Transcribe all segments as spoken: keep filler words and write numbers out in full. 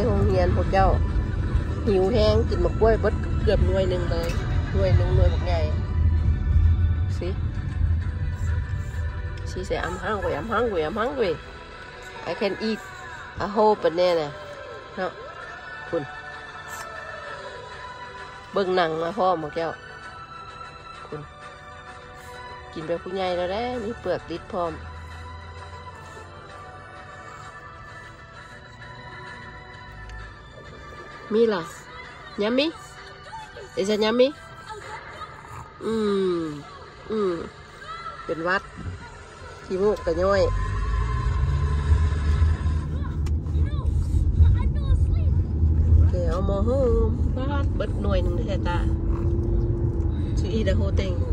โรงเรียนพวกเจ้าหิวแห้งกินมะกล้วยเบิดเกือบหน่วยหนึ่งเลยหน่วยหนึ่งหน่วยแบบใหญ่สิสิเสียI'm hungry I'm hungry I'm hungry I can eat a whole banana เนาะคุณเบิ่งหนังมาพ่อพวกเจ้าคุณกินแบบผู้ใหญ่แล้วได้มีเปลือกติดพร้อมมีล่ะยำมิเดี๋ยวจะยำมิอืมอืมเป็นวัดขี้มูกกระย้อยโอเคเอามาหูบ้านเบิดหน่วยหนึ่งแค่ตาชื่ออีดาโฮเต็ง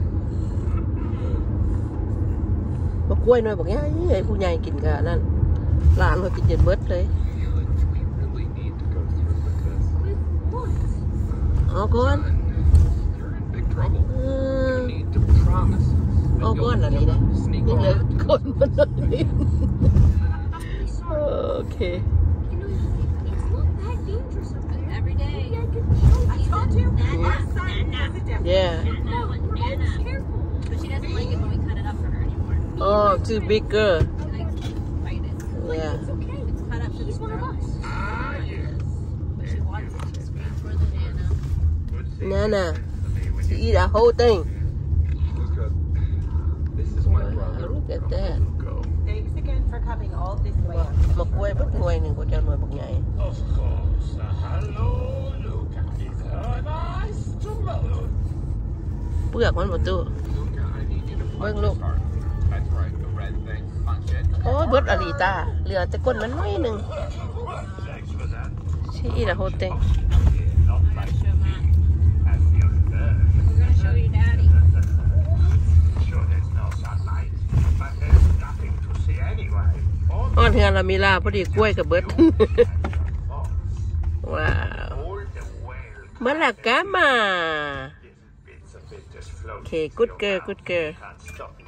มากล้วยหน่วยบอกง่ายผู้ใหญ่กินกันนั่นหลานเขากินเย็นเบิดเลยเอาก่อนเอาก่อนอะไรนะนี่เลยคนมันนี่โอเคyeah oh too bigger yeah Nana, she eat a whole thing. Wow, look at that. Thanks again for coming all this way. Một quay bất nuôi này của cho nuôi một ngày. Bữa con một tu. Vâng luôn. Ôi bớt là gì ta? Lừa tới con bánh mấy nừng. She eat a whole thing. On here là Milaพอดีกล้วยกับเบิร์ดว้าวมาลากามาโอเค good girl good girl